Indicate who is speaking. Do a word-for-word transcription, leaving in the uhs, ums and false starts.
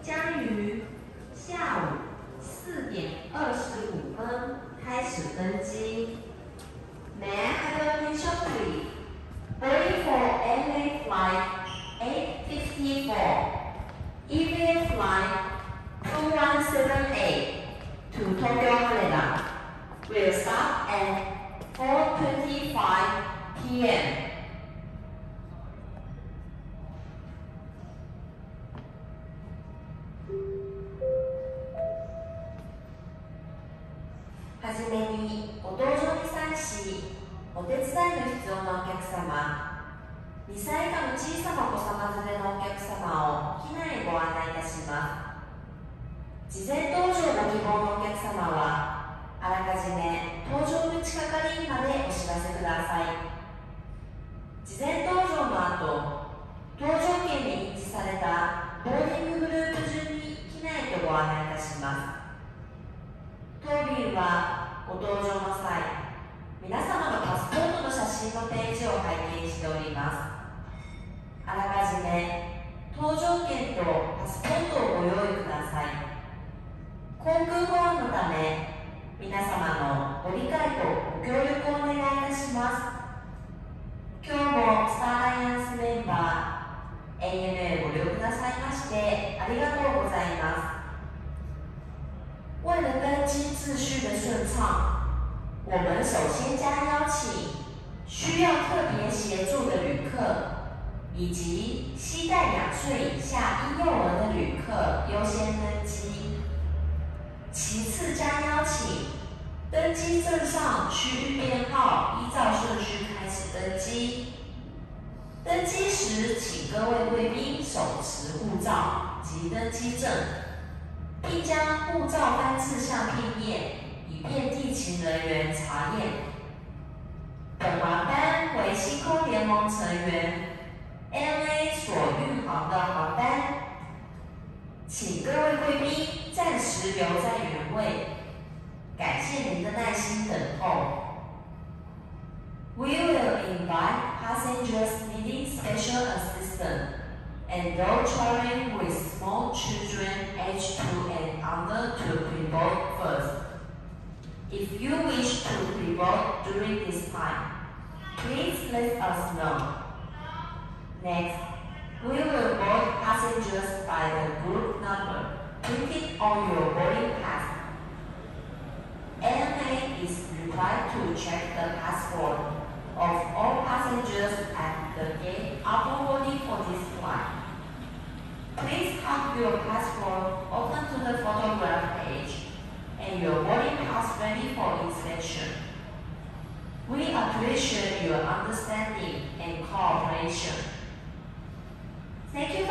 Speaker 1: 将于下午四点二十五分开始登机。May I have your attention please? Boarding for airline flight eight fifty-four, E V A flight two one seven eight to Tokyo Haneda will start at four twenty-five p mはじめにご搭乗に際し、お手伝いの必要なお客様、にさい以下の小さなお子様連れのお客様を機内へご案内いたします。事前搭乗ご希望のお客様は、あらかじめ搭乗口係員までお知らせください。事前搭乗の後、搭乗券に印字されたボーディンググループ順に機内へとご案内いたします。当便はご搭乗の際、皆様のパスポートの写真のページを拝見しております。あらかじめ搭乗券とパスポートをご用意ください。航空保安のため、皆様のご理解とご協力をお願いいたします。今日もスターアライアンスメンバー エーエヌエー ご利用くださいましてありがとうございます。为了登机秩序的顺畅，我们首先将邀请需要特别协助的旅客以及携带两岁以下婴幼儿的旅客优先登机。其次将邀请登机证上区域编号依照顺序开始登机。登机时，请各位贵宾手持护照及登机证，并将护照翻至相片页，以便地勤人员查验。本航班为星空联盟成员 A N A 所运航的航班，请各位贵宾暂时留在原位，感谢您的耐心等候。We will invite passengers needing special assistance and those traveling with small children aged two and under to pre-board first. If you wish to pre-board during this time, please let us know. Next, we will board passengers by the group number printed on your boarding pass. A N A is required to check the passport of all passengers at the gate after boarding for this flight. Please have your passport open to the photograph page and your boarding pass ready for inspection. We appreciate your understanding and cooperation. Thank you